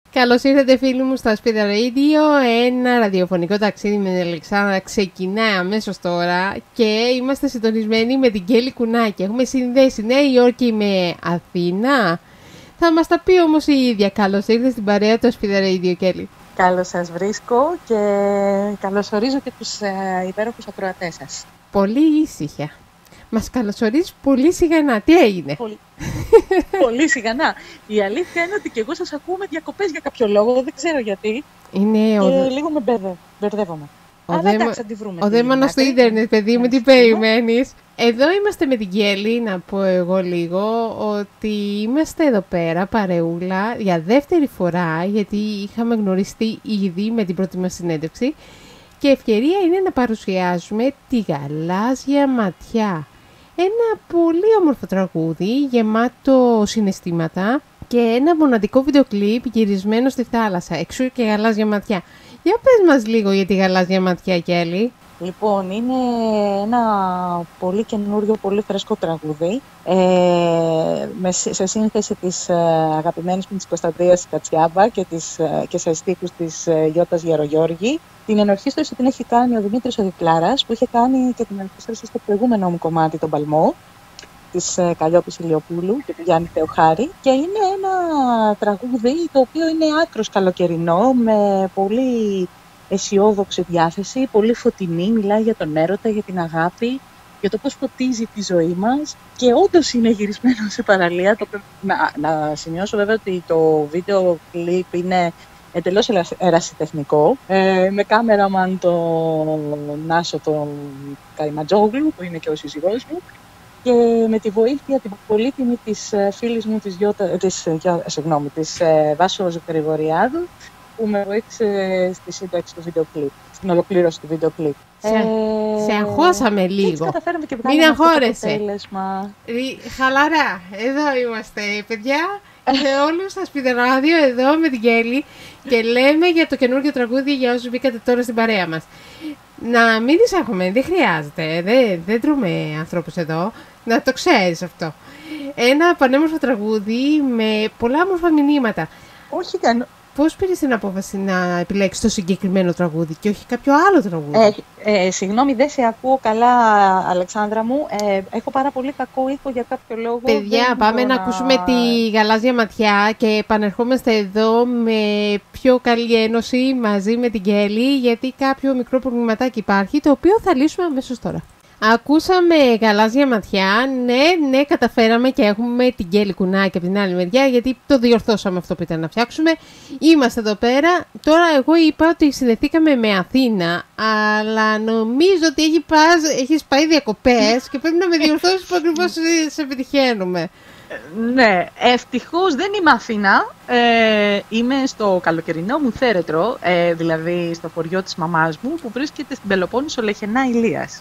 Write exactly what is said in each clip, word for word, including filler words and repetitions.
Καλώς ήρθατε φίλοι μου στο Ασπίδα Radio, ένα ραδιοφωνικό ταξίδι με την Αλεξάνδρα ξεκινάει αμέσως τώρα και είμαστε συντονισμένοι με την Κέλλη Κουνάκη. Έχουμε συνδέσει Νέα Υόρκη με Αθήνα. Θα μας τα πει όμως η ίδια. Καλώς ήρθατε στην παρέα του Ασπίδα Radio, Κέλλη. Καλώς σας βρίσκω και καλωσορίζω και τους ε, υπέροχους ακροατές σας. Πολύ ήσυχα. Μας καλωσορίζεις πολύ σιγανά. Τι έγινε? Πολύ, πολύ σιγανά. Η αλήθεια είναι ότι και εγώ σας ακούω με διακοπές για κάποιο λόγο. Δεν ξέρω γιατί. Είναι και ο... λίγο με μπερδε, μπερδεύομαι. Ο Αλλά δαίμο... εντάξει, θα τη βρούμε. Ο δαίμονας στο ίντερνετ, παιδί μου, τι περιμένεις? Εδώ είμαστε με την Κέλλη, να πω εγώ λίγο, ότι είμαστε εδώ πέρα παρεούλα για δεύτερη φορά, γιατί είχαμε γνωριστεί ήδη με την πρώτη μας συνέντευξη και ευκαιρία είναι να παρουσιάσουμε τη Γαλάζια Ματιά. Ένα πολύ όμορφο τραγούδι, γεμάτο συναισθήματα και ένα μοναδικό βίντεο κλιπ γυρισμένο στη θάλασσα, εξού και Γαλάζια Ματιά. Για πες μας λίγο για τη Γαλάζια Ματιά, Κέλλη. Λοιπόν, είναι ένα πολύ καινούριο, πολύ φρέσκο τραγούδι ε, με, σε σύνθεση της ε, αγαπημένης μου της Κωνσταντίας Κατσιάμπα και, της, ε, και σε στίχους της ε, Γιώτας Γερογιώργη. Την ενορχήστρωση την έχει κάνει ο Δημήτρης ο Δικλάρας, που είχε κάνει και την ενορχήστρωση στο προηγούμενο μου κομμάτι, τον Παλμό, της ε, Καλλιόπης Ηλιοπούλου και του Γιάννη Θεοχάρη. Και είναι ένα τραγούδι το οποίο είναι άκρος καλοκαιρινό, με πολύ αισιόδοξη διάθεση, πολύ φωτεινή, μιλάει για τον έρωτα, για την αγάπη, για το πώς φωτίζει τη ζωή μας και όντως είναι γυρισμένο σε παραλία. Το, να, να σημειώσω βέβαια ότι το βίντεο κλιπ είναι εντελώς ερασιτεχνικό, ε, με κάμεραμαν τον Νάσο τον Καριματζόγλου, που είναι και ο σύζυγός μου, και με τη βοήθεια την πολύτιμη της φίλης μου της, Γιώτα, της, συγγνώμη, της Βάσο Γρηγοριάδου, που με βοήθησε στη σύνταξη του βίντεο κλιπ, στην ολοκλήρωση του βίντεο κλιπ. Σε, ε, σε αγχώσαμε λίγο. Έτσι καταφέραμε και Μην αγχώρεσαι. Αποτέλεσμα. Χαλαρά, εδώ είμαστε παιδιά, σε όλους στα Σπιδεράδιο, εδώ με την Κέλλη και λέμε για το καινούργιο τραγούδι για όσους μπήκατε τώρα στην παρέα μας. Να μην τις έχουμε, δεν χρειάζεται, δεν, δεν τρούμε ανθρώπους εδώ, να το ξέρεις αυτό. Ένα πανέμορφο τραγούδι με πολλά όμορφα μηνύματα. Όχι, δεν... Πώς πήρες την απόφαση να επιλέξεις το συγκεκριμένο τραγούδι και όχι κάποιο άλλο τραγούδι? Ε, ε, συγγνώμη, δεν σε ακούω καλά, Αλεξάνδρα μου. Ε, έχω πάρα πολύ κακό ήχο για κάποιο λόγο. Παιδιά, δεν πάμε να... να ακούσουμε τη Γαλάζια Ματιά και επανερχόμαστε εδώ με πιο καλή ένωση μαζί με την Κέλλη, γιατί κάποιο μικρό προβληματάκι υπάρχει, το οποίο θα λύσουμε αμέσως τώρα. Ακούσαμε Γαλάζια Ματιά, ναι, ναι, καταφέραμε και έχουμε την Κέλλη Κουνάκη από την άλλη μεριά, γιατί το διορθώσαμε αυτό που ήταν να φτιάξουμε. Είμαστε εδώ πέρα. Τώρα εγώ είπα ότι συνδεθήκαμε με Αθήνα, αλλά νομίζω ότι έχει πας, έχεις πάει διακοπές και πρέπει να με διορθώσεις που ακριβώς σε πετυχαίνουμε. Ναι, ευτυχώς δεν είμαι Αθήνα, ε, είμαι στο καλοκαιρινό μου θέρετρο, ε, δηλαδή στο χωριό της μαμάς μου, που βρίσκεται στην Πελοπόννησο Λεχενά Ηλίας.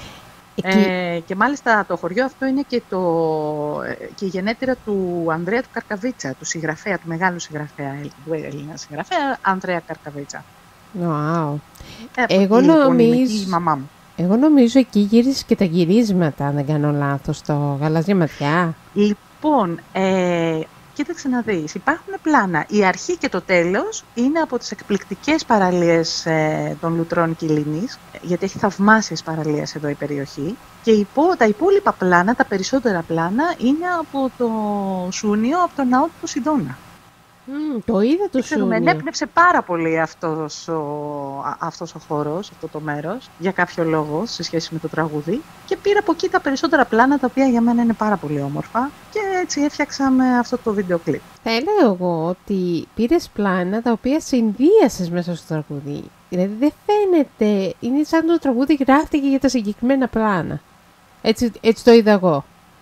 Ε, και μάλιστα το χωριό αυτό είναι και, το, και η γενέτειρα του Ανδρέα του Καρκαβίτσα, του συγγραφέα, του μεγάλου συγγραφέα, του Έλληνα συγγραφέα, Ανδρέα Καρκαβίτσα. Wow. Ε, εγώ, νομίζω, η μαμά μου. εγώ νομίζω εκεί γύρισες και τα γυρίσματα, αν δεν κάνω λάθος, στο Γαλάζια Ματιά. Λοιπόν, ε, κοίταξε να δεις, υπάρχουν πλάνα. Η αρχή και το τέλος είναι από τις εκπληκτικές παραλίες ε, των Λουτρών Κιλίνης, γιατί έχει θαυμάσιες παραλίες εδώ η περιοχή. Και υπό, τα υπόλοιπα πλάνα, τα περισσότερα πλάνα, είναι από το Σούνιο, από τον ναό του Ποσειδώνα. Mm, το είδα το Σούνιο. Με ενέπνευσε πάρα πολύ αυτός ο, αυτός ο χώρος, αυτό το μέρος, για κάποιο λόγο σε σχέση με το τραγούδι. Και πήρα από εκεί τα περισσότερα πλάνα, τα οποία για μένα είναι πάρα πολύ όμορφα. Και έτσι έφτιαξαμε αυτό το βίντεο κλιπ. Θα έλεγα εγώ ότι πήρες πλάνα τα οποία συνδύασες μέσα στο τραγούδι. Δηλαδή δεν φαίνεται, είναι σαν το τραγούδι γράφτηκε για τα συγκεκριμένα πλάνα. Έτσι, έτσι το είδα εγώ.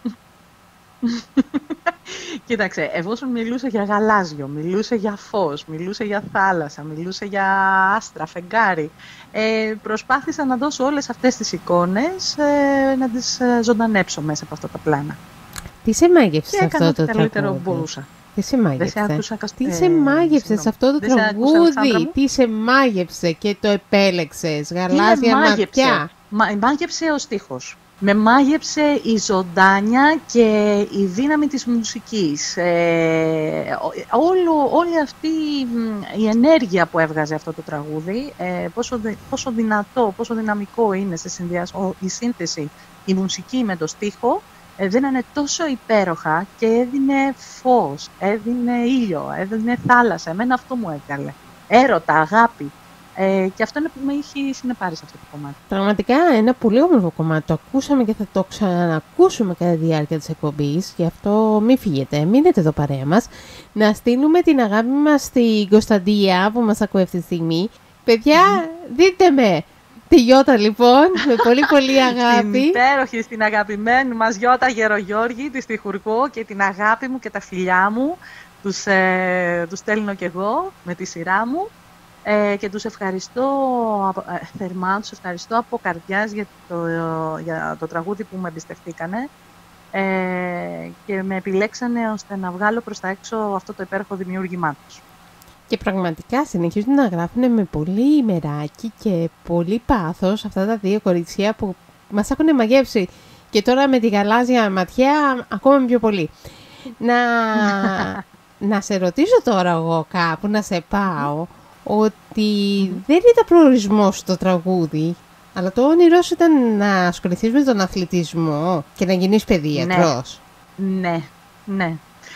Κοίταξε, εφόσον μιλούσε για γαλάζιο, μιλούσε για φως, μιλούσε για θάλασσα, μιλούσε για άστρα, φεγγάρι, ε, προσπάθησα να δώσω όλες αυτές τις εικόνες, ε, να τις ε, ζωντανέψω μέσα από αυτά τα πλάνα. Τι σε μάγεψε αυτό το τραγούδι? Και έκανα το καλύτερο μπορούσα. Τι σε μάγεψε? Δεν σε άκουσα, τι σε μάγεψε σε αυτό το δεν τραγούδι? Τι σε μάγεψε και το επέλεξες? Γαλάζια Ματιά. Μα, μάγεψε ο στίχος. Με μάγεψε η ζωντάνια και η δύναμη της μουσικής. Ε, όλο, όλη αυτή η ενέργεια που έβγαζε αυτό το τραγούδι, ε, πόσο, πόσο δυνατό, πόσο δυναμικό είναι σε συνδυασμό η σύνθεση, η μουσική με το στίχο, ε, δίνανε τόσο υπέροχα και έδινε φως, έδινε ήλιο, έδινε θάλασσα. Εμένα αυτό μου έβγαλε. Έρωτα, αγάπη. Ε, και αυτό είναι που με έχει συνεπάρει σε αυτό το κομμάτι. Πραγματικά ένα πολύ όμορφο κομμάτι. Το ακούσαμε και θα το ξανακούσουμε κατά τη διάρκεια της εκπομπής. Γι' αυτό μην φύγετε, μείνετε εδώ παρέα μας. Να στείλουμε την αγάπη μας στην Κωνσταντία που μας ακούει αυτή τη στιγμή. Παιδιά, δείτε με! Τη Γιώτα λοιπόν, με πολύ πολύ αγάπη. Στην υπέροχη, στην αγαπημένη μας Γιώτα Γερογιώργη, τη στιχουργό, και την αγάπη μου και τα φιλιά μου. Τους, ε, τους στέλνω κι εγώ με τη σειρά μου. Ε, και τους ευχαριστώ ε, θερμά, τους ευχαριστώ από καρδιάς για το, για το τραγούδι που με εμπιστευτήκανε ε, και με επιλέξανε ώστε να βγάλω προς τα έξω αυτό το υπέροχο δημιούργημά τους. Και πραγματικά συνεχίζουν να γράφουν με πολύ ημεράκι και πολύ πάθος αυτά τα δύο κοριτσιά που μας έχουν μαγεύσει, και τώρα με τη γαλάζια ματιά ακόμα πιο πολύ. Να, να σε ρωτήσω τώρα εγώ κάπου, να σε πάω, ότι δεν ήταν προορισμός το τραγούδι, αλλά το όνειρό σου ήταν να ασχοληθείς με τον αθλητισμό και να γίνεις παιδίατρος. Ναι, ναι, ναι.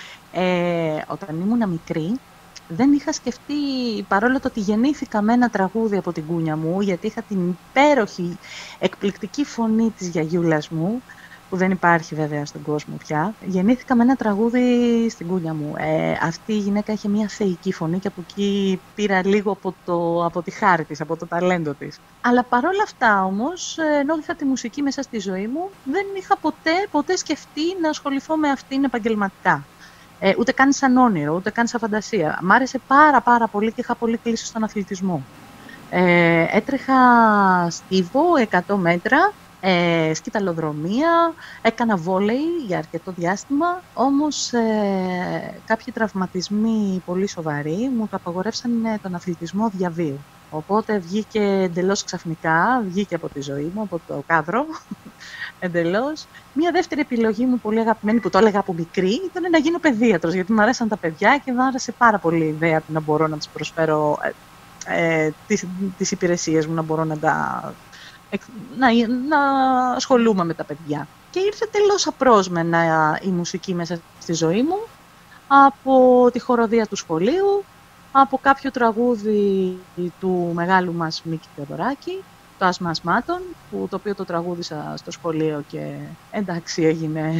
Ε, όταν ήμουν μικρή, δεν είχα σκεφτεί, παρόλο το ότι γεννήθηκα με ένα τραγούδι από την κούνια μου, γιατί είχα την υπέροχη, εκπληκτική φωνή της γιαγιούλας μου, που δεν υπάρχει βέβαια στον κόσμο πια. Γεννήθηκα με ένα τραγούδι στην κούνια μου. Ε, αυτή η γυναίκα είχε μια θεϊκή φωνή και από εκεί πήρα λίγο από, το, από τη χάρη της, από το ταλέντο της. Αλλά παρόλα αυτά όμως, ενώ είχα τη μουσική μέσα στη ζωή μου, δεν είχα ποτέ, ποτέ σκεφτεί να ασχοληθώ με αυτήν επαγγελματικά. Ε, ούτε καν σαν όνειρο, ούτε καν σαν φαντασία. Μ' άρεσε πάρα πάρα πολύ και είχα πολύ κλείσει στον αθλητισμό. Ε, έτρεχα στίβο εκατό μέτρα, ε, σκυταλοδρομία, έκανα βόλεϊ για αρκετό διάστημα, όμως ε, κάποιοι τραυματισμοί πολύ σοβαροί μου το απαγορεύσαν τον αθλητισμό διαβίου. Οπότε βγήκε εντελώς ξαφνικά, βγήκε από τη ζωή μου, από το κάδρο, εντελώς. Μία δεύτερη επιλογή μου πολύ αγαπημένη, που το έλεγα από μικρή, ήταν να γίνω παιδίατρος, γιατί μου αρέσαν τα παιδιά και μου άρεσε πάρα πολύ η ιδέα να μπορώ να τους προσφέρω ε, ε, τις, τις υπηρεσίες μου, να μπορώ να, τα, να, να ασχολούμαι με τα παιδιά. Και ήρθε τελώς απρόσμενα η μουσική μέσα στη ζωή μου, από τη χοροδία του σχολείου, από κάποιο τραγούδι του μεγάλου μας Μίκη Θεοδωράκη, το Άσμα Ασμάτων, που το οποίο το τραγούδισα στο σχολείο και εντάξει έγινε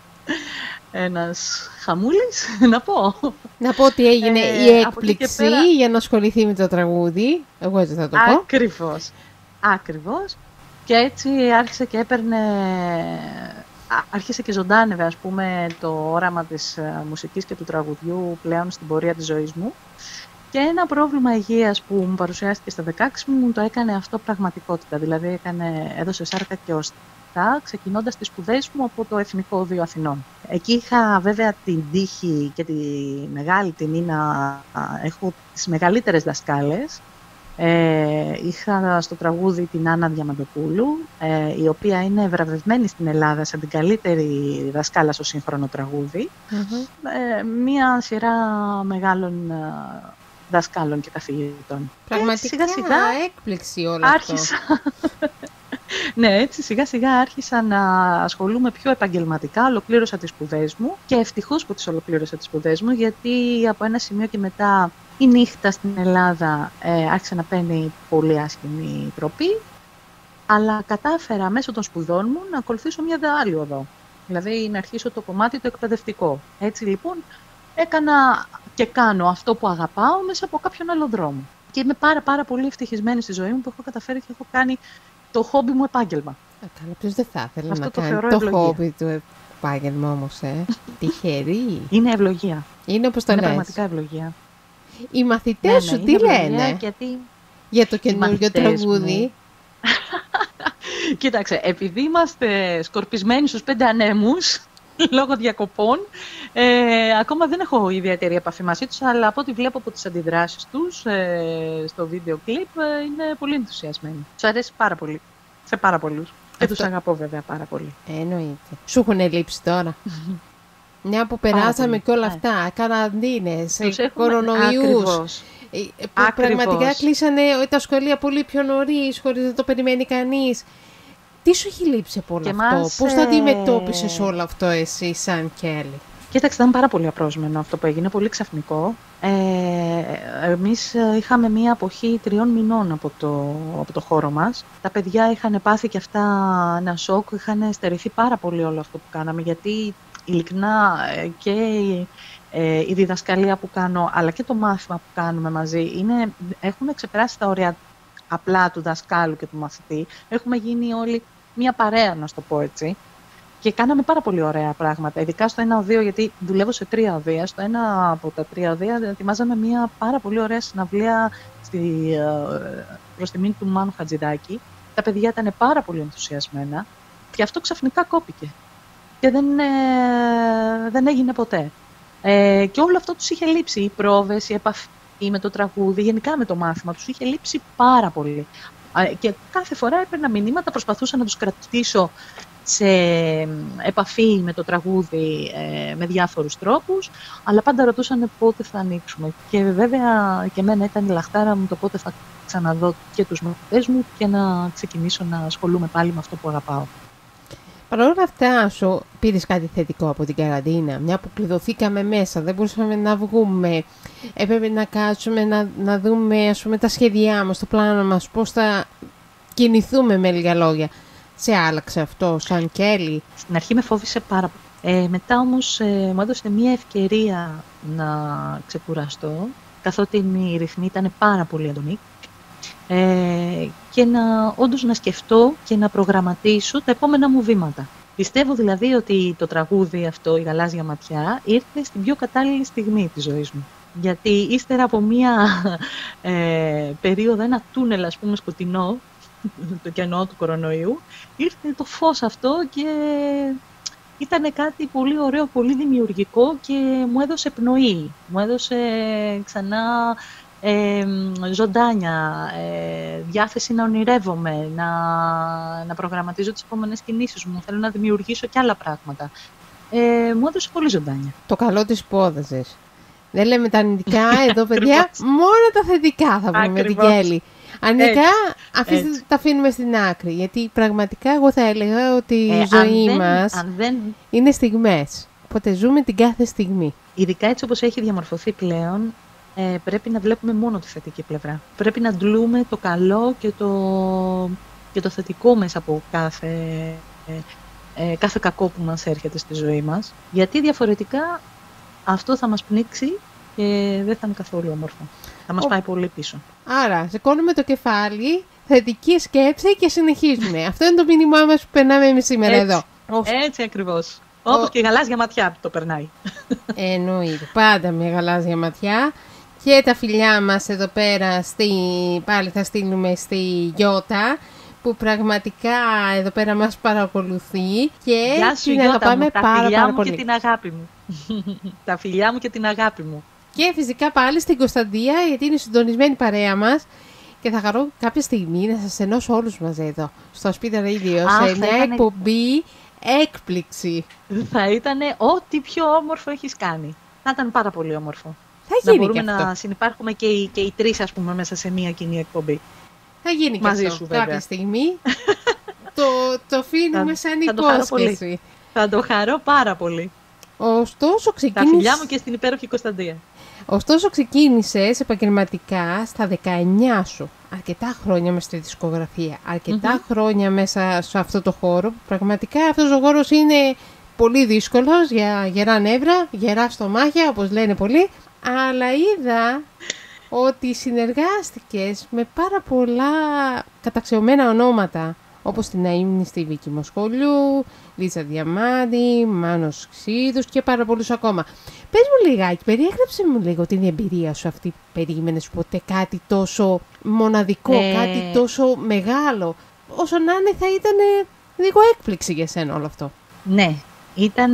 ένας χαμούλης, να πω. Να πω ότι έγινε ε, η έκπληξη πέρα... για να ασχοληθεί με το τραγούδι, εγώ έτσι θα το πω. Ακριβώς, ακριβώς. Και έτσι άρχισε και έπαιρνε, άρχισε και ζωντάνευε ας πούμε το όραμα της μουσικής και του τραγουδιού πλέον στην πορεία της ζωής μου. Και ένα πρόβλημα υγείας που μου παρουσιάστηκε στα δεκαέξι μου, μου το έκανε αυτό πραγματικότητα. Δηλαδή έκανε, έδωσε σάρκα και οστά, ξεκινώντας τις σπουδές μου από το Εθνικό Οδείο Αθηνών. Εκεί είχα βέβαια την τύχη και τη μεγάλη τιμή να έχω τις μεγαλύτερες δασκάλες. Ε, είχα στο τραγούδι την Άννα Διαμαντοπούλου, ε, η οποία είναι βραβευμένη στην Ελλάδα σαν την καλύτερη δασκάλα στο σύγχρονο τραγούδι. Mm-hmm. Ε, μία σειρά μεγάλων δασκάλων και καθηγητών. Πραγματικά σιγά σιγά έκπληξη όλο άρχισα... αυτό. Ναι, έτσι σιγά σιγά άρχισα να ασχολούμαι πιο επαγγελματικά, ολοκλήρωσα τις σπουδές μου και ευτυχώς που τις ολοκλήρωσα τις σπουδές μου, γιατί από ένα σημείο και μετά η νύχτα στην Ελλάδα ε, άρχισε να παίρνει πολύ άσχημη τροπή, αλλά κατάφερα μέσω των σπουδών μου να ακολουθήσω μια άλλη οδό, δηλαδή να αρχίσω το κομμάτι το εκπαιδευτικό. Έτσι λοιπόν έκανα και κάνω αυτό που αγαπάω μέσα από κάποιον άλλο δρόμο. Και είμαι πάρα πάρα πολύ ευτυχισμένη στη ζωή μου που έχω καταφέρει και έχω κάνει το χόμπι μου επάγγελμα. Α, καλά, ποιος δεν θα ήθελε αυτό να το κάνει το χόμπι του επάγγελμα όμως, ε. Τυχερή. Είναι ευλογία. Είναι όπως το είναι λες. πραγματικά ευλογία. Οι μαθητές ναι, σου ναι, τι λένε γιατί... για το καινούργιο τραγούδι? Κοίταξε, επειδή είμαστε σκορπισμένοι στους πέντε ανέμους, λόγω διακοπών, ε, ακόμα δεν έχω ιδιαίτερη επαφή μαζί τους, αλλά από ό,τι βλέπω από τις αντιδράσεις τους ε, στο βίντεο κλιπ, ε, είναι πολύ ενθουσιασμένοι. Τους αρέσει πάρα πολύ, σε πάρα πολλούς. Και τους αγαπώ βέβαια πάρα πολύ. Εννοείται. Σου έχουν λείψει τώρα. Μια που περάσαμε και όλα ναι. αυτά, καραντίνες, έχουμε... κορονοϊούς. Ακριβώς. Που πραγματικά κλείσανε τα σχολεία πολύ πιο νωρίς, χωρίς να το περιμένει κανείς. Τι σου έχει λείψει από όλο και αυτό, μας, πώς το ε... αντιμετώπισες όλο αυτό εσύ σαν Κέλλη? Κοίταξε, ήταν πάρα πολύ απρόσμενο αυτό που έγινε, πολύ ξαφνικό. Ε, εμείς είχαμε μία αποχή τριών μηνών από το, από το χώρο μας. Τα παιδιά είχαν πάθει και αυτά ένα σοκ, είχαν στερηθεί πάρα πολύ όλο αυτό που κάναμε, γιατί ειλικρινά και ε, η διδασκαλία που κάνω, αλλά και το μάθημα που κάνουμε μαζί, είναι, έχουν ξεπεράσει τα όρια απλά του δασκάλου και του μαθητή. Έχουμε γίνει όλοι μία παρέα, να σου το πω έτσι. Και κάναμε πάρα πολύ ωραία πράγματα, ειδικά στο ένα οδείο, γιατί δουλεύω σε τρία οδεία. Στο ένα από τα τρία οδεία ετοιμάζαμε μια πάρα πολύ ωραία συναυλία στη, προς τιμήν του Μάνου Χατζηδάκη. Τα παιδιά ήταν πάρα πολύ ενθουσιασμένα και αυτό ξαφνικά κόπηκε. Και δεν, ε, δεν έγινε ποτέ. Ε, και όλο αυτό τους είχε λείψει. Οι πρόβες, η επαφή με το τραγούδι, γενικά με το μάθημα, τους είχε λείψει πάρα πολύ. Ε, και κάθε φορά έπαιρνα μηνύματα, προσπαθούσα να τους κρατήσω σε επαφή με το τραγούδι ε, με διάφορους τρόπους, αλλά πάντα ρωτούσαν πότε θα ανοίξουμε. Και βέβαια και εμένα ήταν η λαχτάρα μου το πότε θα ξαναδώ και τους μαθητές μου και να ξεκινήσω να ασχολούμαι πάλι με αυτό που αγαπάω. Παρ' όλα αυτά, σου πήρες κάτι θετικό από την καραντίνα, μια που κλειδωθήκαμε μέσα, δεν μπορούσαμε να βγούμε, έπρεπε να κάτσουμε να, να δούμε ας πούμε, τα σχέδιά μας, το πλάνο μας, πώς θα κινηθούμε με λίγα λόγια. Σε άλλαξε αυτό σαν Κέλλη? Στην αρχή με φόβησε πάρα πολύ. Ε, μετά όμως ε, μου έδωσε μια ευκαιρία να ξεκουραστώ, καθότι οι ρυθμοί ήταν πάρα πολύ έντονοι, ε, και να όντως να σκεφτώ και να προγραμματίσω τα επόμενα μου βήματα. Πιστεύω δηλαδή ότι το τραγούδι αυτό, η Γαλάζια Ματιά, ήρθε στην πιο κατάλληλη στιγμή της ζωής μου. Γιατί ύστερα από μια ε, περίοδο, ένα τούνελ ας πούμε σκοτεινό, το κενό του κορονοϊού, ήρθε το φως αυτό και ήταν κάτι πολύ ωραίο, πολύ δημιουργικό και μου έδωσε πνοή, μου έδωσε ξανά ε, ζωντάνια, ε, διάθεση να ονειρεύομαι, να, να προγραμματίζω τις επόμενες κινήσεις μου, θέλω να δημιουργήσω και άλλα πράγματα. Ε, μου έδωσε πολύ ζωντάνια. Το καλό της υπόδεσης. Δεν λέμε τα αρνητικά εδώ, παιδιά, μόνο τα θετικά θα πούμε με την Κέλλη. Αρνητικά αφήστε, τα αφήνουμε στην άκρη, γιατί πραγματικά εγώ θα έλεγα ότι η ε, ζωή δεν, μας δεν... είναι στιγμές, οπότε ζούμε την κάθε στιγμή. Ειδικά έτσι όπως έχει διαμορφωθεί πλέον, ε, πρέπει να βλέπουμε μόνο τη θετική πλευρά. Πρέπει να αντλούμε το καλό και το, και το θετικό μέσα από κάθε, ε, ε, κάθε κακό που μας έρχεται στη ζωή μας, γιατί διαφορετικά αυτό θα μας πνίξει και δεν θα είναι καθόλου όμορφο. Θα μας Ο... πάει πολύ πίσω. Άρα, σηκώνουμε το κεφάλι, θετική σκέψη και συνεχίζουμε. Αυτό είναι το μήνυμά μας που περνάμε εμείς σήμερα έτσι, εδώ. Έτσι ακριβώς. Ο... Όπως και η γαλάζια ματιά που το περνάει. Εννοείται. Πάντα με γαλάζια ματιά. Και τα φιλιά μας εδώ πέρα, στη... πάλι θα στείλουμε στη Γιώτα, που πραγματικά εδώ πέρα μας παρακολουθεί. Και Γεια σου, την Γιώτα αγαπάμε μου, τα πάρα, φιλιά πάρα μου πολύ. Και την αγάπη μου. Τα φιλιά μου και την αγάπη μου. Και φυσικά πάλι στην Κωνσταντία, γιατί είναι συντονισμένη παρέα μας. Και θα χαρώ κάποια στιγμή να σας ενώσω όλους μαζί εδώ, στο Speed Radio, Α, σε μια ήτανε... εκπομπή έκπληξη. Θα ήταν ό,τι πιο όμορφο έχεις κάνει. Θα ήταν πάρα πολύ όμορφο. Θα γίνει να μπορούμε και αυτό. να συνυπάρχουμε και οι, και οι τρεις, ας πούμε, μέσα σε μια κοινή εκπομπή. Θα γίνει μαζί και αυτό σου, βέβαια. κάποια στιγμή. το, το αφήνουμε σαν θα υπόσχεση. Το θα το χαρώ πάρα πολύ. Ωστόσο, ξεκίνησε... Τα φιλιά μου και στην υπέροχη Κωνσταντία. Ωστόσο, ξεκίνησες επαγγελματικά στα δεκαεννιά σου. Αρκετά χρόνια μέσα στη δισκογραφία. Αρκετά mm-hmm. χρόνια μέσα σε αυτό το χώρο. Πραγματικά αυτός ο χώρος είναι πολύ δύσκολος για γερά νεύρα, γερά στομάχια, όπως λένε πολλοί. Αλλά είδα ότι συνεργάστηκες με πάρα πολλά καταξιωμένα ονόματα. Όπως την Αείμνη στη Βίκη Μοσχολιού, Λίτσα Διαμάντη, Μάνος Ξίδους και πάρα πολλούς ακόμα. Πες μου λιγάκι, περιέγραψε μου λίγο την εμπειρία σου αυτή. Περίμενες ποτέ κάτι τόσο μοναδικό, ε... κάτι τόσο μεγάλο? Όσο να είναι θα ήταν λίγο έκπληξη για σένα όλο αυτό. Ναι, ήταν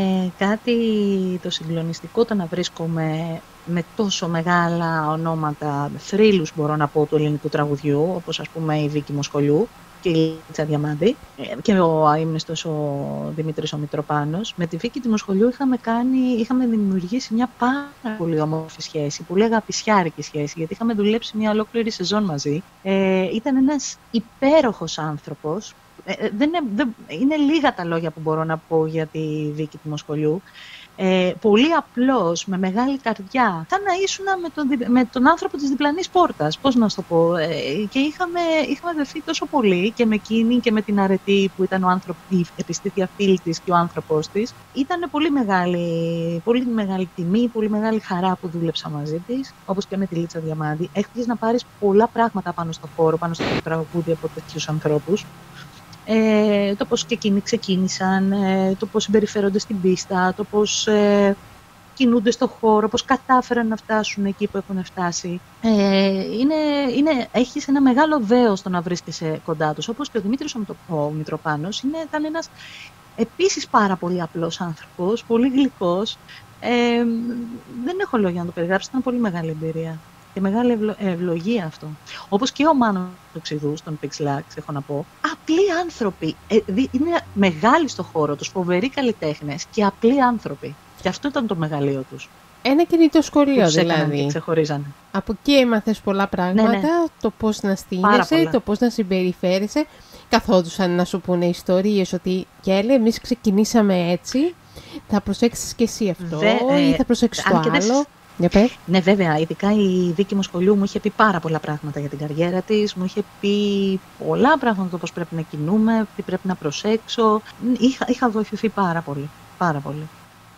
κάτι το συγκλονιστικό το να βρίσκομαι με τόσο μεγάλα ονόματα, θρύλους μπορώ να πω του ελληνικού τραγουδιού, όπως ας πούμε η Βίκη Μοσχολιού. και η Λίτσα Διαμάντη και ο αείμνηστος ο Δημήτρης ο Μητροπάνος. Με τη Βίκη τη Μοσχολιού είχαμε, κάνει, είχαμε δημιουργήσει μια πάρα πολύ όμορφη σχέση, πολύ αγαπησιάρικη σχέση, γιατί είχαμε δουλέψει μια ολόκληρη σεζόν μαζί. Ε, ήταν ένας υπέροχος άνθρωπος. Ε, δεν είναι, δεν, είναι λίγα τα λόγια που μπορώ να πω για τη Βίκη τη Μοσχολιού. Ε, πολύ απλός, με μεγάλη καρδιά. Σαν να ήσουν με τον, με τον άνθρωπο της διπλανής πόρτας, πώς να σου το πω. Ε, και είχαμε, είχαμε δεθεί τόσο πολύ και με εκείνη και με την Αρετή που ήταν ο άνθρωπο, η επιστήθεια φίλη της και ο άνθρωπος της. Ήταν πολύ μεγάλη, πολύ μεγάλη τιμή, πολύ μεγάλη χαρά που δούλεψα μαζί της, όπως και με τη Λίτσα Διαμάντη. Έχεις να πάρεις πολλά πράγματα πάνω στο χώρο, πάνω στο τραγούδι από τέτοιους ανθρώπους. Ε, το πώς και εκείνοι ξεκίνησαν, ε, το πώς συμπεριφέρονται στην πίστα, το πώς ε, κινούνται στο χώρο, πώς κατάφεραν να φτάσουν εκεί που έχουν φτάσει. Ε, είναι, είναι, έχεις ένα μεγάλο δέος το να βρίσκεσαι κοντά τους, όπως και ο Δημήτρης ο Μητροπάνος είναι, ήταν ένας επίσης πάρα πολύ απλός άνθρωπος, πολύ γλυκός. Ε, δεν έχω λόγια να το περιγράψω, ήταν πολύ μεγάλη εμπειρία. Και μεγάλη ευλο... ευλογία αυτό. Όπως και ο Μάνος Τοξιδούς, τον Pixlax, έχω να πω. Απλοί άνθρωποι. Ε, είναι μεγάλοι στο χώρο τους, φοβεροί καλλιτέχνες και απλοί άνθρωποι. Και αυτό ήταν το μεγαλείο τους. Ένα κινητό σχολείο τους δηλαδή. Και ξεχωρίζανε. Από εκεί έμαθες πολλά πράγματα, ναι, ναι. Το πώς να στείνεσαι, το πώς να συμπεριφέρεσαι. Καθόντουσαν να σου πούνε ιστορίες ότι «Κέλε, εμείς ξεκινήσαμε έτσι, θα προσέξεις και εσύ αυτό Δε, ή θα προσέξεις ε, το άλλο». Δες... Ναι, βέβαια. Ειδικά η Βίκη Μοσχολιού μου είχε πει πάρα πολλά πράγματα για την καριέρα της. Μου είχε πει πολλά πράγματα το πώς πρέπει να κινούμε, τι πρέπει να προσέξω. Είχα, είχα βοηθηθεί πάρα πολύ. Πάρα πολύ.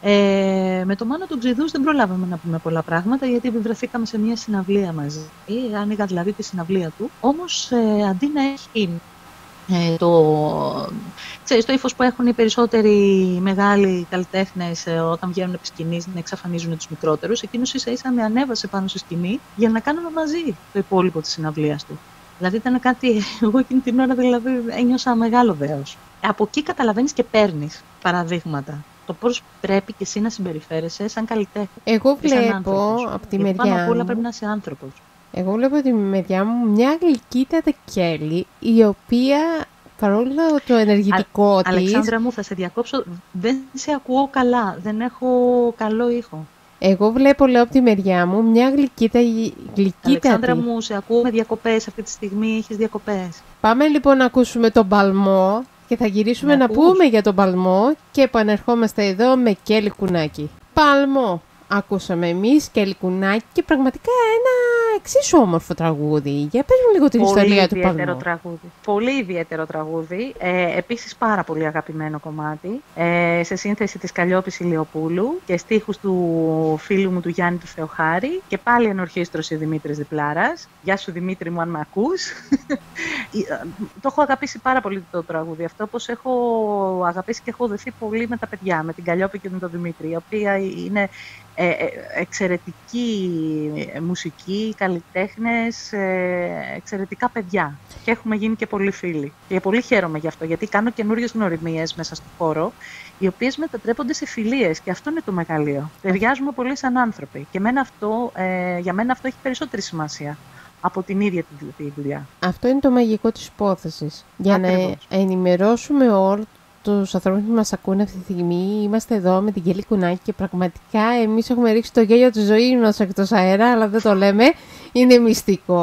Ε, με το Μάνο του Ξηδούς δεν προλάβαμε να πούμε πολλά πράγματα, γιατί επιβρεθήκαμε σε μια συναυλία μαζί. Άνοιγα δηλαδή τη συναυλία του. Όμως ε, αντί να έχει ε, το, ξέρεις, το ύφος που έχουν οι περισσότεροι μεγάλοι καλλιτέχνες ε, όταν βγαίνουν επί σκηνής να εξαφανίζουν τους μικρότερους, εκείνος ίσα ίσα με ανέβασε πάνω στη σκηνή για να κάνουμε μαζί το υπόλοιπο της συναυλίας του. Δηλαδή ήταν κάτι, εγώ εκείνη την ώρα δηλαδή ένιωσα μεγάλο δέος. Από εκεί καταλαβαίνεις και παίρνεις παραδείγματα. Το πώς πρέπει και εσύ να συμπεριφέρεσαι σαν καλλιτέχνη. Εγώ βλέπω από τη μεριά πάνω απ' όλα πρέπει να είσαι άνθρωπος. Εγώ βλέπω από τη μεριά μου μια γλυκύτατα Κέλλη, η οποία παρόλο το ενεργητικό Α, της... Αλεξάνδρα μου, θα σε διακόψω, δεν σε ακούω καλά, δεν έχω καλό ήχο. Εγώ βλέπω, λέω από τη μεριά μου, μια γλυκύτα, γλυκύτατη... Αλεξάνδρα μου, σε ακούω με διακοπές, αυτή τη στιγμή έχεις διακοπές. Πάμε λοιπόν να ακούσουμε τον Παλμό και θα γυρίσουμε να, να πούμε για τον Παλμό και επανερχόμαστε εδώ με Κέλλη Κουνάκη. Παλμό ακούσαμε εμείς, Κέλλη Κουνάκη, και πραγματικά ένα εξίσου όμορφο τραγούδι. Για πες μου λίγο την πολύ ιστορία του Παλμό. Ιδιαίτερο τραγούδι. Πολύ ιδιαίτερο τραγούδι. Ε, επίσης πάρα πολύ αγαπημένο κομμάτι. Ε, σε σύνθεση της Καλλιόπης Ηλιοπούλου και στίχους του φίλου μου του Γιάννη του Θεοχάρη. Και πάλι ενορχήστρωση Δημήτρης Διπλάρας. Γεια σου Δημήτρη μου, αν με ακούς. Το έχω αγαπήσει πάρα πολύ το τραγούδι αυτό, όπως έχω αγαπήσει και έχω δεθεί πολύ με τα παιδιά, με την Καλλιόπη και με τον Δημήτρη, η οποία είναι ε, ε, εξαιρετική μουσική, καλλιτέχνες, ε, εξαιρετικά παιδιά. Και έχουμε γίνει και πολλοί φίλοι. Και πολύ χαίρομαι γι' αυτό, γιατί κάνω καινούριες γνωριμίες μέσα στον χώρο, οι οποίες μετατρέπονται σε φιλίες, και αυτό είναι το μεγαλείο. Ταιριάζουμε πολύ σαν άνθρωποι. Και μένα αυτό, ε, για μένα αυτό έχει περισσότερη σημασία από την ίδια τη δουλειά. Αυτό είναι το μαγικό της υπόθεσης. Για Ακριβώς. να ενημερώσουμε όλους τους ανθρώπους που μας ακούνε αυτή τη στιγμή, είμαστε εδώ με την Κέλλη Κουνάκη και πραγματικά εμείς έχουμε ρίξει το γέλιο της ζωής μας εκτός αέρα, αλλά δεν το λέμε, είναι μυστικό.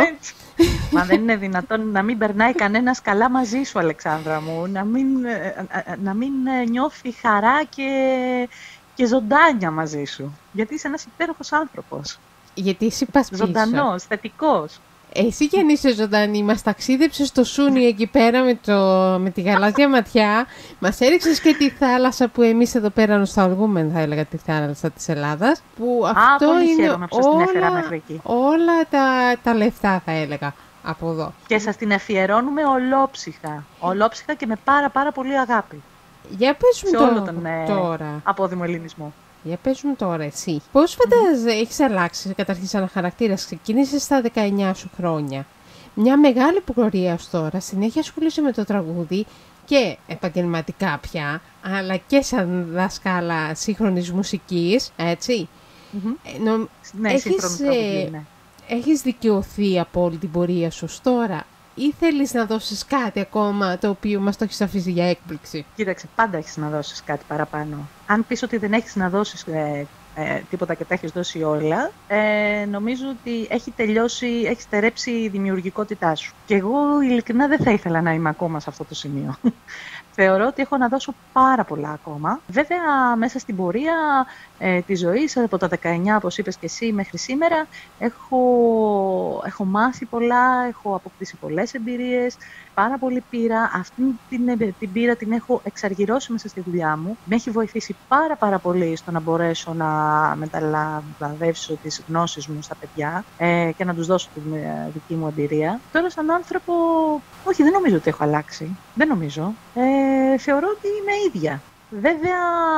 Μα δεν είναι δυνατόν να μην περνάει κανένας καλά μαζί σου, Αλεξάνδρα μου, να μην, να μην νιώθει χαρά και, και ζωντάνια μαζί σου, γιατί είσαι ένας υπέροχος άνθρωπος. Γιατί εσύ πας πίσω. Ζωντανός, θετικός. Εσύ κι αν είσαι ζωντανή, μας ταξίδεψες στο Σούνι εκεί πέρα με, το, με τη γαλάζια ματιά, μας έριξες και τη θάλασσα που εμείς εδώ πέρα νοσταλγούμε, θα έλεγα, τη θάλασσα της Ελλάδας, που Α, αυτό πολύ είναι χαίρομαι που σας την έφερα μέχρι εκεί. όλα τα, τα λεφτά, θα έλεγα, από εδώ. Και σας την αφιερώνουμε ολόψυχα, ολόψυχα και με πάρα πάρα πολύ αγάπη. Για πες μου σε το, όλο τον ε, τώρα. απόδημο ελληνισμό. Για πες μου τώρα εσύ, πώς φαντάζεσαι, mm. έχεις αλλάξει καταρχήν σαν χαρακτήρας, ξεκίνησες στα δεκαεννιά σου χρόνια. Μια μεγάλη πορεία ως τώρα, συνέχεια ασχολείσαι με το τραγούδι και επαγγελματικά πια, αλλά και σαν δάσκαλα σύγχρονης μουσικής, έτσι. Mm-hmm. Ε, νο... Ναι, έχεις, σύγχρονη τραγούδι, ναι. Έχεις δικαιωθεί από όλη την πορεία σου ως τώρα ή θέλεις να δώσεις κάτι ακόμα το οποίο μας το έχεις αφήσει για έκπληξη? Κοίταξε, πάντα έχεις να δώσεις κάτι παραπάνω. Αν πεις ότι δεν έχεις να δώσεις ε, ε, τίποτα και τα έχεις δώσει όλα, ε, νομίζω ότι έχει τελειώσει, έχει στερέψει η δημιουργικότητά σου. Και εγώ ειλικρινά δεν θα ήθελα να είμαι ακόμα σε αυτό το σημείο. Θεωρώ ότι έχω να δώσω πάρα πολλά ακόμα. Βέβαια, μέσα στην πορεία ε, της ζωής, από τα δεκαεννιά, όπως είπες και εσύ, μέχρι σήμερα, έχω, έχω μάθει πολλά, έχω αποκτήσει πολλές εμπειρίες, πάρα πολύ πείρα. Αυτή την, την πείρα την έχω εξαργυρώσει μέσα στη δουλειά μου. Με έχει βοηθήσει πάρα πάρα πολύ στο να μπορέσω να μεταλαμβαδεύσω τις γνώσεις μου στα παιδιά ε, και να τους δώσω τη δική μου εμπειρία. Τώρα, σαν άνθρωπο, όχι, δεν νομίζω ότι έχω αλλάξει. Δεν νομίζω. Ε, θεωρώ ότι είμαι ίδια. Βέβαια,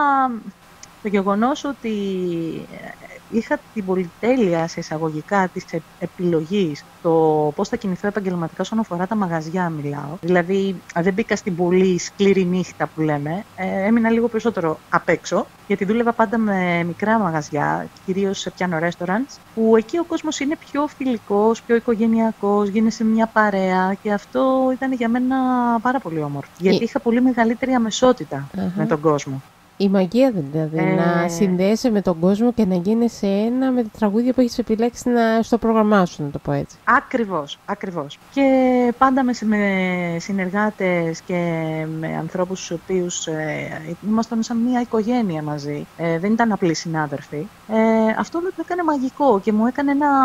το γεγονός ότι είχα την πολυτέλεια σε εισαγωγικά της επιλογής το πώς θα κινηθώ επαγγελματικά όσον αφορά τα μαγαζιά μιλάω. Δηλαδή δεν μπήκα στην πολύ σκληρή νύχτα που λέμε, ε, έμεινα λίγο περισσότερο απ' έξω, γιατί δούλευα πάντα με μικρά μαγαζιά, κυρίως σε πιάνο restaurants, που εκεί ο κόσμος είναι πιο φιλικός, πιο οικογενειακός, γίνεσαι μια παρέα και αυτό ήταν για μένα πάρα πολύ όμορφο, γιατί είχα πολύ μεγαλύτερη αμεσότητα uh-huh. με τον κόσμο. Η μαγεία δηλαδή, ε... να συνδέεσαι με τον κόσμο και να γίνεσαι ένα με τα τραγούδια που έχεις επιλέξει να, στο πρόγραμμά σου, να το πω έτσι. Ακριβώς, ακριβώς. Και πάντα με, με συνεργάτες και με ανθρώπους στους οποίους ε, ήμασταν σαν μια οικογένεια μαζί. Ε, δεν ήταν απλοί συνάδελφοι. Ε, αυτό το έκανε μαγικό και μου, έκανε ένα,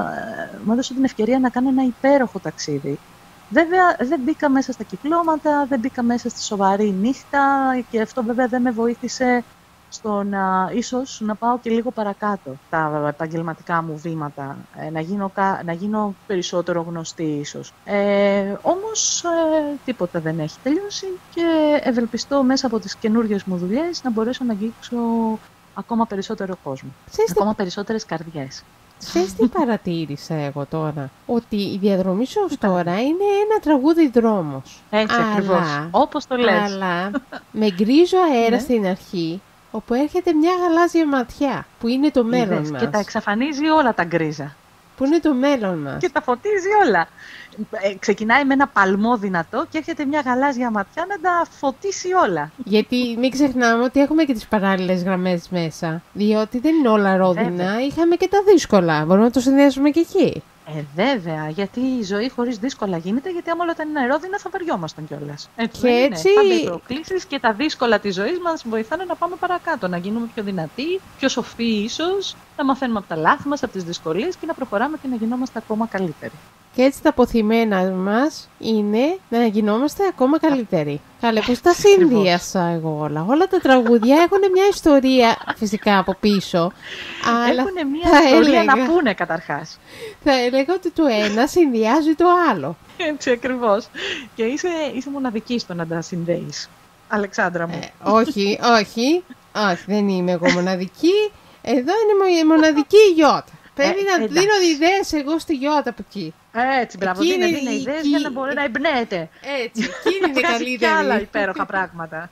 μου έδωσε την ευκαιρία να κάνω ένα υπέροχο ταξίδι. Βέβαια δεν μπήκα μέσα στα κυκλώματα, δεν μπήκα μέσα στη σοβαρή νύχτα και αυτό βέβαια δεν με βοήθησε στο να ίσως να πάω και λίγο παρακάτω τα επαγγελματικά μου βήματα, να γίνω, να γίνω περισσότερο γνωστή ίσως. Ε, όμως ε, τίποτα δεν έχει τελειώσει και ευελπιστώ μέσα από τις καινούργιες μου δουλειές να μπορέσω να αγγίξω ακόμα περισσότερο κόσμο, Ξέρετε... ακόμα περισσότερες καρδιές. Ξέρεις τι παρατήρησα εγώ τώρα? Ότι η διαδρομή σου ως τώρα είναι ένα τραγούδι δρόμος. Έτσι αλλά, ακριβώς, όπως το λες. Αλλά με γκρίζο αέρα στην αρχή, όπου έρχεται μια γαλάζια ματιά, που είναι το μέλλον Είδες, μας. Και τα εξαφανίζει όλα τα γκρίζα. Που είναι το μέλλον μας. Και τα φωτίζει όλα. Ε, ξεκινάει με ένα παλμό δυνατό και έρχεται μια γαλάζια ματιά να τα φωτίσει όλα. Γιατί μην ξεχνάμε ότι έχουμε και τις παράλληλες γραμμές μέσα. Διότι δεν είναι όλα ρόδινα, βέβαια. Είχαμε και τα δύσκολα. Μπορούμε να το συνδυάσουμε και εκεί. Ε, βέβαια, γιατί η ζωή χωρίς δύσκολα γίνεται, γιατί άμα όλα ήταν ρόδινα θα βαριόμασταν κιόλας. Έτσι και έτσι... Πάντα οι προκλήσεις και τα δύσκολα της ζωής μας βοηθάνε να πάμε παρακάτω, να γίνουμε πιο δυνατοί, πιο σοφοί ίσως, να μαθαίνουμε από τα λάθη μας, από τις δυσκολίες και να προχωράμε και να γινόμαστε ακόμα καλύτεροι. Και έτσι τα αποθυμένα μας είναι να γινόμαστε ακόμα καλύτεροι. Καλέ, πώς τα συνδύασα εγώ όλα. Όλα τα τραγούδια έχουν μια ιστορία φυσικά από πίσω. Έχουν μια ιστορία έλεγα, να πούνε καταρχάς. Θα έλεγα ότι το ένα συνδυάζει το άλλο. Έτσι ακριβώς. Και είσαι, είσαι μοναδική στο να τα συνδέεις. Αλεξάνδρα μου. Ε, όχι, όχι, όχι, δεν είμαι εγώ μοναδική. Εδώ είναι η μοναδική η Γιώτα. Πρέπει ε, να εντάξει. δίνω ιδέες εγώ στη Γιώτα από εκεί. Έτσι, μπράβο, δίνε, δίνε ιδέες για να μπορεί να εμπνέεται. Έτσι, εκείνη είναι καλύτερη. Και άλλα υπέροχα πράγματα.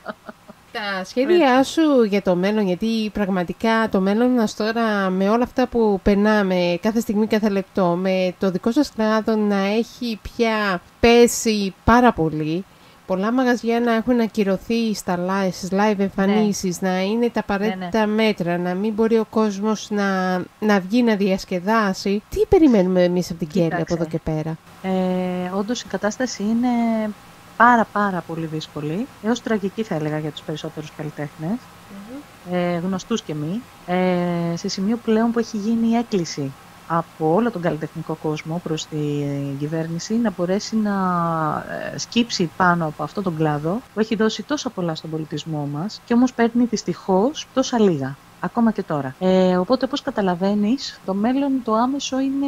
Τα σχέδιά σου για το μέλλον, γιατί πραγματικά το μέλλον μας τώρα με όλα αυτά που περνάμε κάθε στιγμή, κάθε λεπτό, με το δικό σας κλάδο να έχει πια πέσει πάρα πολύ, πολλά μαγαζιά να έχουν ακυρωθεί στα live, στις live εμφανίσεις, ναι. να είναι τα απαραίτητα ναι, ναι. μέτρα, να μην μπορεί ο κόσμος να, να βγει να διασκεδάσει. Τι περιμένουμε εμείς από την Κέλλη από εδώ και πέρα? Ε, όντως η κατάσταση είναι πάρα πάρα πολύ δύσκολη, έως τραγική θα έλεγα για τους περισσότερους καλλιτέχνες, mm-hmm. ε, γνωστούς και μη, ε, σε σημείο πλέον που έχει γίνει έκκληση από όλο τον καλλιτεχνικό κόσμο προς την κυβέρνηση να μπορέσει να σκύψει πάνω από αυτόν τον κλάδο που έχει δώσει τόσα πολλά στον πολιτισμό μας και όμως παίρνει δυστυχώς τόσα λίγα, ακόμα και τώρα. Ε, οπότε όπως καταλαβαίνεις, το μέλλον το άμεσο είναι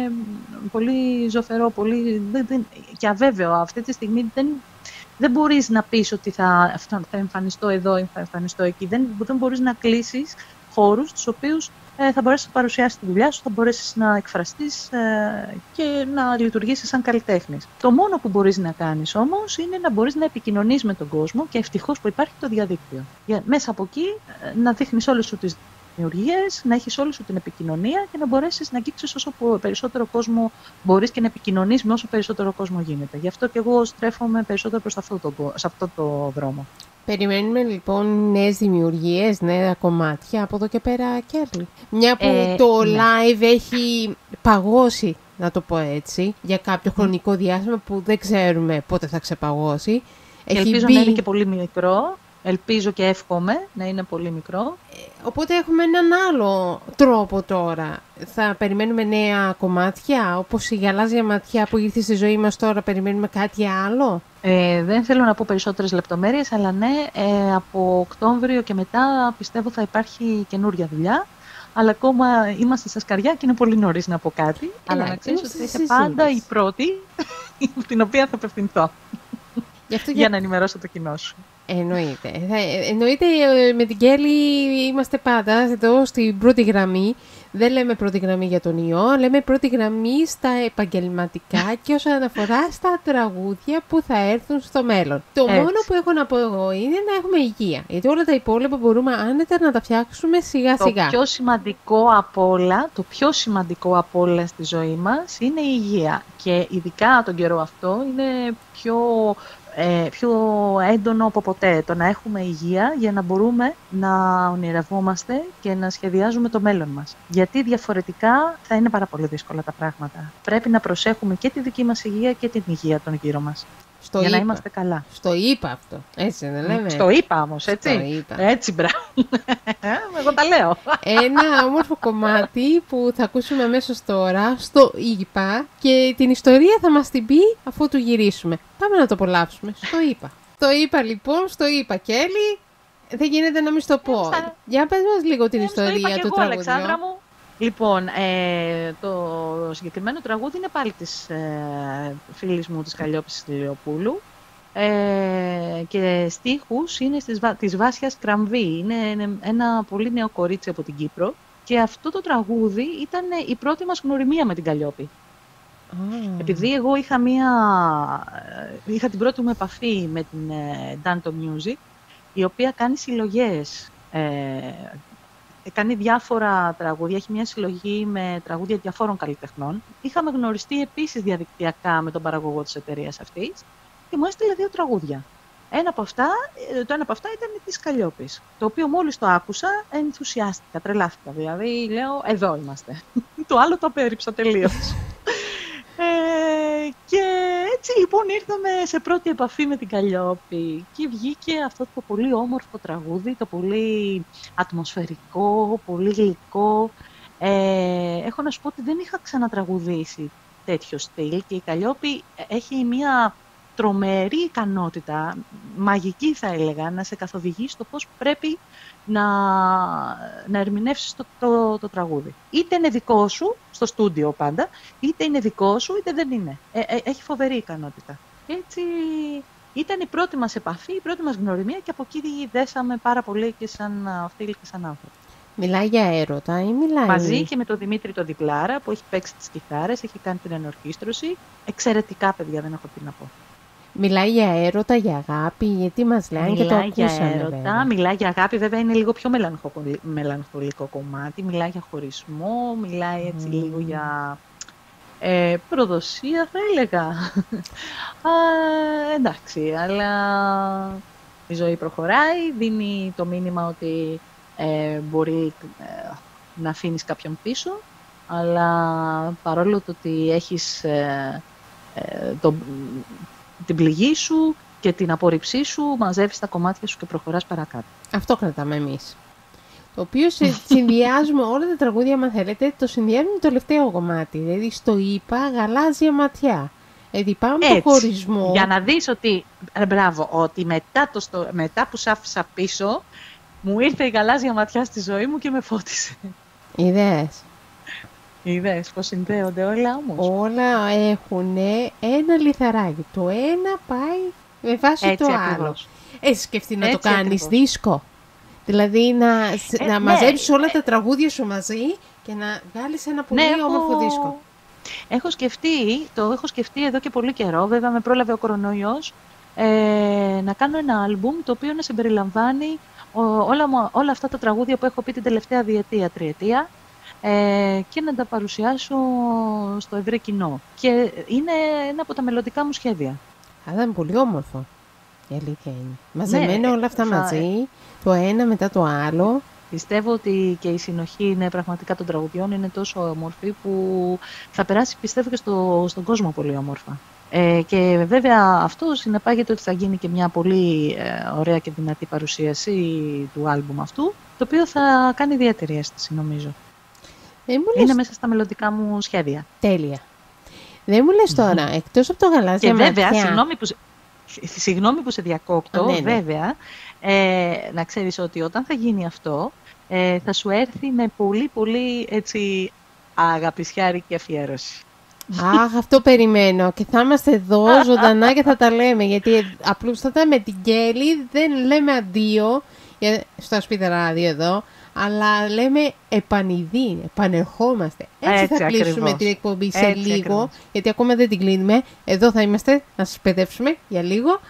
πολύ ζωφερό πολύ, δεν, δεν, και αβέβαιο. Αυτή τη στιγμή δεν, δεν μπορείς να πεις ότι θα, θα εμφανιστώ εδώ ή θα εμφανιστώ εκεί. Δεν, δεν μπορείς να κλείσεις χώρους στους οποίους ε, θα μπορέσεις να παρουσιάσεις τη δουλειά σου, θα μπορέσεις να εκφραστείς ε, και να λειτουργήσεις σαν καλλιτέχνης. Το μόνο που μπορείς να κάνεις όμως είναι να μπορείς να επικοινωνείς με τον κόσμο και ευτυχώς που υπάρχει το διαδίκτυο. Για, μέσα από εκεί ε, να δείχνεις όλες σου τις δημιουργίες, να έχεις όλη σου την επικοινωνία και να μπορέσεις να αγγίξεις όσο περισσότερο κόσμο μπορείς και να επικοινωνείς με όσο περισσότερο κόσμο γίνεται. Γι' αυτό και εγώ στρέφομαι περισσότερο προς αυτό το, σε αυτό το δρόμο. Περιμένουμε λοιπόν νέες δημιουργίες, νέα κομμάτια από εδώ και πέρα, Κέρλι. Μια που Ε, το ναι. live έχει παγώσει, να το πω έτσι, για κάποιο χρονικό διάστημα που δεν ξέρουμε πότε θα ξεπαγώσει. Και Έχει ελπίζω μπει... να είναι και πολύ μικρό. Ελπίζω και εύχομαι να είναι πολύ μικρό. Οπότε έχουμε έναν άλλο τρόπο τώρα. Θα περιμένουμε νέα κομμάτια, όπως η γαλάζια ματιά που ήρθε στη ζωή μας τώρα, περιμένουμε κάτι άλλο. Ε, δεν θέλω να πω περισσότερες λεπτομέρειες, αλλά ναι, ε, από Οκτώβριο και μετά πιστεύω θα υπάρχει καινούρια δουλειά. Αλλά ακόμα είμαστε στα σκαριά και είναι πολύ νωρίς να πω κάτι. Έλα, αλλά να ξέρεις ότι είμαστε είσαι στη πάντα σύνταξη. η πρώτη την οποία θα απευθυνθώ Αυτό για να ενημερώσω το κοινό σου. Εννοείται. Θα- Εννοείται ε, με την Κέλλη είμαστε πάντα εδώ στην πρώτη γραμμή. Δεν λέμε πρώτη γραμμή για τον ιό, λέμε πρώτη γραμμή στα επαγγελματικά και όσον αφορά στα τραγούδια που θα έρθουν στο μέλλον. Το Έτσι. μόνο που έχω να πω εγώ είναι να έχουμε υγεία. Γιατί όλα τα υπόλοιπα μπορούμε άνετα να τα φτιάξουμε σιγά Το σιγά. πιο σημαντικό απ' όλα, το πιο σημαντικό απ' όλα στη ζωή μας είναι η υγεία. Και ειδικά τον καιρό αυτό είναι πιο, ε, πιο έντονο από ποτέ. Το να έχουμε υγεία για να μπορούμε να ονειρευόμαστε και να σχεδιάζουμε το μέλλον μας. Γιατί διαφορετικά θα είναι πάρα πολύ δύσκολα τα πράγματα. Πρέπει να προσέχουμε και τη δική μας υγεία και την υγεία των γύρω μας. Στο για είπα. να είμαστε καλά. Στο είπα αυτό. Έτσι δεν λέμε. Στο είπα όμως, έτσι. Στο είπα. Έτσι, μπράβο. Εγώ τα λέω. Ένα όμορφο κομμάτι που θα ακούσουμε αμέσως τώρα, στο είπα, και την ιστορία θα μας την πει αφού του γυρίσουμε. Πάμε να το απολαύσουμε. Στο είπα. Το είπα λοιπόν, στο είπα, Κέλλη. Δεν γίνεται να μην στο πω. Στα- Για πες μας λίγο την Ε, στο είπα ιστορία και του εγώ, τραγουδιού. Αλεξάνδρα μου. Λοιπόν, ε, το συγκεκριμένο τραγούδι είναι πάλι της ε, φίλης μου της Καλλιόπης Λεοπούλου ε, και στίχους είναι στις, Βα- της Βάσιας Κραμβή. Είναι, είναι ένα πολύ νέο κορίτσι από την Κύπρο και αυτό το τραγούδι ήταν η πρώτη μας γνωριμία με την Καλλιόπη. Α. Επειδή εγώ είχα, μία, ε, είχα την πρώτη μου επαφή με την ε, Danto Music, η οποία κάνει συλλογές, ε, κάνει διάφορα τραγούδια, έχει μια συλλογή με τραγούδια διαφόρων καλλιτεχνών. Είχαμε γνωριστεί επίσης διαδικτυακά με τον παραγωγό της εταιρείας αυτής και μου έστειλε δύο τραγούδια. Ένα από αυτά, ε, το ένα από αυτά ήταν της Καλλιόπης, το οποίο μόλις το άκουσα ενθουσιάστηκα, τρελάθηκα. Δηλαδή λέω, εδώ είμαστε. Το άλλο το απέρριψα τελείως. Ε, και έτσι λοιπόν ήρθαμε σε πρώτη επαφή με την Καλλιόπη και βγήκε αυτό το πολύ όμορφο τραγούδι, το πολύ ατμοσφαιρικό, πολύ γλυκό. Ε, έχω να σου πω ότι δεν είχα ξανατραγουδήσει τέτοιο στυλ και η Καλλιόπη έχει μια τρομερή ικανότητα, μαγική θα έλεγα, να σε καθοδηγεί στο πώς πρέπει να, να ερμηνεύσεις το, το, το τραγούδι. Είτε είναι δικό σου, στο στούντιο πάντα, είτε είναι δικό σου, είτε δεν είναι. Ε, ε, έχει φοβερή ικανότητα. Έτσι ήταν η πρώτη μας επαφή, η πρώτη μας γνωριμία και από εκεί δέσαμε πάρα πολύ και σαν φίλοι και σαν άνθρωποι. Μιλάει για έρωτα ή μιλάει... Μαζί και με τον Δημήτρη τον Διπλάρα που έχει παίξει τις κιθάρες, έχει κάνει την ενορχήστρωση. Εξαιρετικά παιδιά, δεν έχω τι να πω. Μιλάει για έρωτα, για αγάπη, γιατί μας λένε και το Μιλάει για ακούσαμε έρωτα, βέβαια. μιλάει για αγάπη, βέβαια είναι λίγο πιο μελαγχολ- μελαγχολικό κομμάτι, μιλάει για χωρισμό, μιλάει έτσι Mm. λίγο για ε, προδοσία θα έλεγα. Α, εντάξει, αλλά η ζωή προχωράει, δίνει το μήνυμα ότι ε, μπορεί ε, να αφήνεις κάποιον πίσω, αλλά παρόλο το ότι έχεις ε, ε, το, την πληγή σου και την απόρριψή σου, μαζεύεις τα κομμάτια σου και προχωράς παρακάτω. Αυτό κρατάμε εμείς. Το οποίο σε- συνδυάζουμε όλα τα τραγούδια, αν θέλετε, το συνδυάζουμε με το τελευταίο κομμάτι. Δηλαδή, στο είπα, γαλάζια ματιά. Δηλαδή, πάμε από Έτσι, το χωρισμό. για να δεις ότι, ε, μπράβο, ότι μετά, το στο, μετά που σ' άφησα πίσω, μου ήρθε η γαλάζια ματιά στη ζωή μου και με φώτισε. Είδες. Είδες πώς συνδέονται όλα όμως. Όλα έχουν ένα λιθαράκι. Το ένα πάει με βάση Έτσι το άλλο. ακριβώς. Έχει σκεφτεί να το Έτσι κάνεις ακριβώς. δίσκο. Δηλαδή να, Ε, να ναι. μαζέψεις όλα τα τραγούδια σου μαζί και να βγάλεις ένα πολύ Ναι, όμορφο έχω- δίσκο. Έχω σκεφτεί, το έχω σκεφτεί εδώ και πολύ καιρό, βέβαια με πρόλαβε ο κορονοϊός, ε, να κάνω ένα άλμπουμ το οποίο να συμπεριλαμβάνει όλα, όλα αυτά τα τραγούδια που έχω πει την τελευταία διετία, τριετία, ε, και να τα παρουσιάσω στο ευρύ κοινό. Και είναι ένα από τα μελλοντικά μου σχέδια. Αλλά είναι πολύ όμορφο, η αλήθεια είναι. Μαζεμένα ναι, όλα αυτά θα... μαζί, το ένα μετά το άλλο. Πιστεύω ότι και η συνοχή είναι πραγματικά των τραγουδιών είναι τόσο όμορφη που θα περάσει, πιστεύω, και στο, στον κόσμο πολύ όμορφα. Ε, και βέβαια αυτό συνεπάγεται ότι θα γίνει και μια πολύ ε, ωραία και δυνατή παρουσίαση του άλμπουμ αυτού, το οποίο θα κάνει ιδιαίτερη αίσθηση, νομίζω. Ε, λες... Είναι μέσα στα μελλοντικά μου σχέδια. Τέλεια. Δεν μου λες τώρα, mm-hmm. εκτός από το γαλάζια και βέβαια, ματιά... συγγνώμη που, συγγνώμη που σε διακόπτω, ναι, ναι. βέβαια, ε, να ξέρεις ότι όταν θα γίνει αυτό, ε, θα σου έρθει με πολύ πολύ έτσι αγαπησιάρικη αφιέρωση. Αχ, αυτό περιμένω και θα είμαστε εδώ ζωντανά και θα τα λέμε, γιατί απλούστατα με την Κέλλη δεν λέμε αντίο, στο Ασπίδα Ράδιο εδώ, αλλά λέμε επανειδή, επανερχόμαστε. Έτσι, Έτσι θα κλείσουμε ακριβώς. την εκπομπή σε Έτσι λίγο, ακριβώς. γιατί ακόμα δεν την κλείνουμε. Εδώ θα είμαστε να σας παιδεύσουμε για λίγο,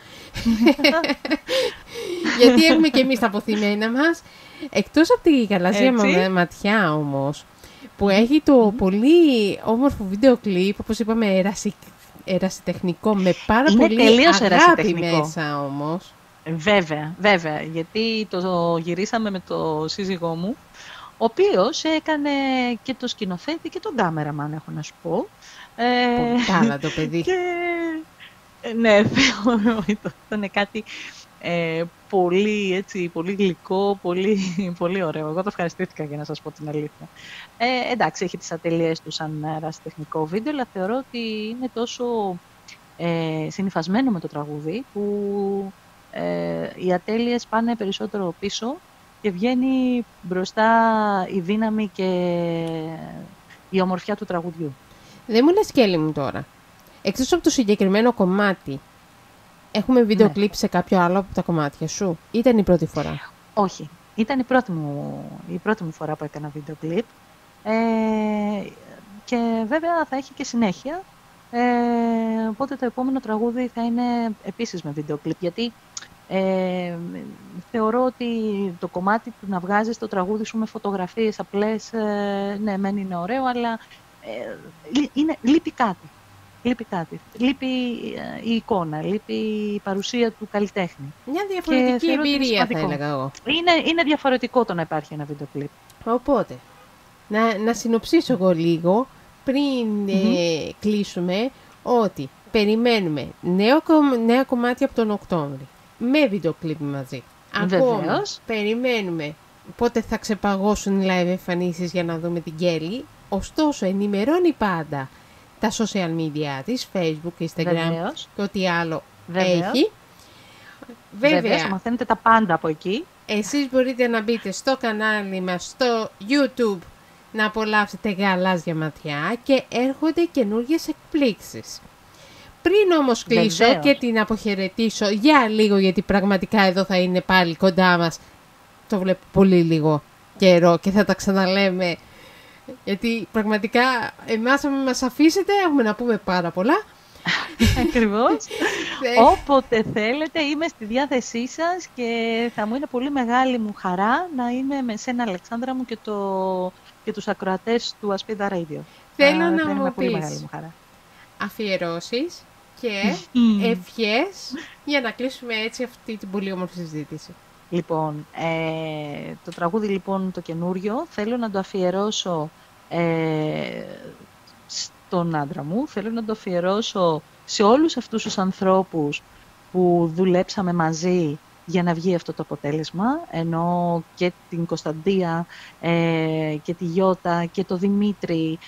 γιατί έχουμε και εμείς τα αποθυμένα μας. Εκτός από τη γαλάζια ματιά όμως, που έχει το mm-hmm. πολύ όμορφο βίντεο κλιπ, όπως είπαμε, ερασι... ερασιτεχνικό, με πάρα Είναι πολύ αγάπη μέσα όμως. Βέβαια, βέβαια, γιατί το γυρίσαμε με το σύζυγό μου, ο οποίος έκανε και το σκηνοθέτη και τον κάμεραμαν, έχω να σου πω. Πολύ καλά το παιδί. Και... ναι, θεωρώ ότι ήταν κάτι... Ε, πολύ, έτσι, πολύ γλυκό, πολύ, πολύ ωραίο. Εγώ το ευχαριστήθηκα, για να σας πω την αλήθεια. Ε, εντάξει, έχει τις ατελείες του σαν ερασιτεχνικό βίντεο, αλλά θεωρώ ότι είναι τόσο ε, συνυφασμένο με το τραγούδι, που ε, οι ατέλειες πάνε περισσότερο πίσω και βγαίνει μπροστά η δύναμη και η ομορφιά του τραγουδιού. Δεν μου λες, Κέλλη μου, τώρα, εκτός από το συγκεκριμένο κομμάτι, έχουμε βίντεο ναι. κλιπ σε κάποιο άλλο από τα κομμάτια σου? Ήταν η πρώτη φορά? Όχι. Ήταν η πρώτη μου, η πρώτη μου φορά που έκανα βίντεο κλιπ. Ε, και βέβαια θα έχει και συνέχεια. Ε, οπότε το επόμενο τραγούδι θα είναι επίσης με βίντεο κλιπ. Γιατί ε, θεωρώ ότι το κομμάτι του να βγάζεις το τραγούδι σου με φωτογραφίες απλές, ε, ναι, μεν είναι ωραίο, αλλά ε, είναι, λείπει κάτι. Λείπει κάτι. Λείπει η εικόνα, λείπει η παρουσία του καλλιτέχνη. Μια διαφορετική εμπειρία, θα έλεγα εγώ. Είναι, είναι διαφορετικό το να υπάρχει ένα βίντεο κλιπ. Οπότε, να, να συνοψίσω εγώ λίγο, πριν mm-hmm. ε, κλείσουμε, ότι περιμένουμε νέο, νέα κομμάτια από τον Οκτώβρη, με βίντεο κλιπ μαζί. Ακόμα Βεβαίως. περιμένουμε πότε θα ξεπαγώσουν οι live εμφανίσεις για να δούμε την Κέλλη. Ωστόσο, ενημερώνει πάντα τα social media της, Facebook, Instagram Βεβαίως. και ό,τι άλλο Βεβαίως. έχει. Βέβαια, Βέβαια, θα μαθαίνετε τα πάντα από εκεί. Εσείς μπορείτε να μπείτε στο κανάλι μας, στο YouTube, να απολαύσετε γαλάζια ματιά και έρχονται καινούργιες εκπλήξεις. Πριν όμως κλείσω Βεβαίως. και την αποχαιρετήσω για λίγο, γιατί πραγματικά εδώ θα είναι πάλι κοντά μας, το βλέπω πολύ λίγο καιρό και θα τα ξαναλέμε, γιατί πραγματικά εμάς αν μας αφήσετε έχουμε να πούμε πάρα πολλά. Ακριβώς. Όποτε θέλετε είμαι στη διάθεσή σας και θα μου είναι πολύ μεγάλη μου χαρά να είμαι με σένα, Αλεξάνδρα μου, και, το, και τους ακροατές του Ασπίδα Radio. Θέλω θα, να θα μου πολύ πεις μεγάλη μου χαρά. αφιερώσεις και ευχές για να κλείσουμε έτσι αυτή την πολύ όμορφη συζήτηση. Λοιπόν, ε, το τραγούδι λοιπόν το καινούριο θέλω να το αφιερώσω ε, στον άντρα μου, θέλω να το αφιερώσω σε όλους αυτούς τους ανθρώπους που δουλέψαμε μαζί για να βγει αυτό το αποτέλεσμα, ενώ και την Κωνσταντία ε, και τη Γιώτα και το Δημήτρη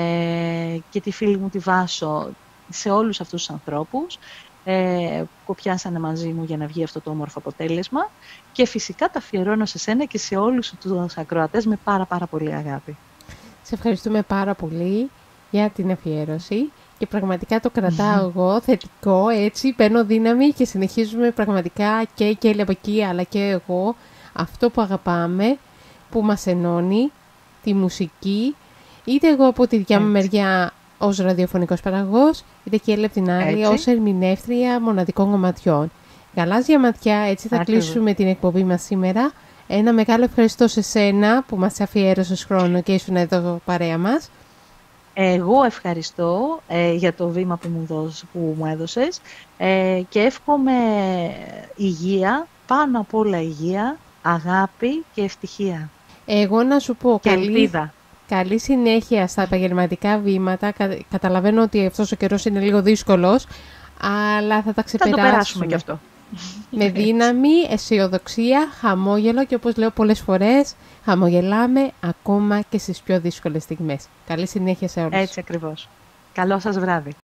ε, και τη φίλη μου τη Βάσο, σε όλους αυτούς τους ανθρώπους ε, που κοπιάσανε μαζί μου για να βγει αυτό το όμορφο αποτέλεσμα, και φυσικά τα αφιερώνω σε σένα και σε όλους τους ακροατές με πάρα πάρα πολύ αγάπη. Σε ευχαριστούμε πάρα πολύ για την αφιέρωση και πραγματικά το κρατάω εγώ θετικό, έτσι παίρνω δύναμη και συνεχίζουμε πραγματικά και η Κέλλη από εκεί αλλά και εγώ αυτό που αγαπάμε, που μας ενώνει, τη μουσική, είτε εγώ από τη δικιά μου μεριά ως ραδιοφωνικός παραγωγός, είτε και από την άλλη έτσι. ως ερμηνεύτρια μοναδικών κομματιών. Γαλάζια ματιά, έτσι θα Ακριβώς. κλείσουμε την εκπομπή μας σήμερα. Ένα μεγάλο ευχαριστώ σε σένα που μας αφιέρωσες χρόνο και ήσουν εδώ παρέα μας. Εγώ ευχαριστώ ε, για το βήμα που μου, δώσ, που μου έδωσες ε, και εύχομαι υγεία, πάνω απ' όλα υγεία, αγάπη και ευτυχία. Εγώ να σου πω και καλή, ελπίδα. Καλή συνέχεια στα επαγγελματικά βήματα. Κα, καταλαβαίνω ότι αυτός ο καιρός είναι λίγο δύσκολος, αλλά θα τα ξεπεράσουμε. Θα το περάσουμε κι αυτό. Με δύναμη, αισιοδοξία, χαμόγελο και όπως λέω πολλές φορές, χαμογελάμε ακόμα και στις πιο δύσκολες στιγμές. Καλή συνέχεια σε όλους. Έτσι ακριβώς. Καλό σας βράδυ.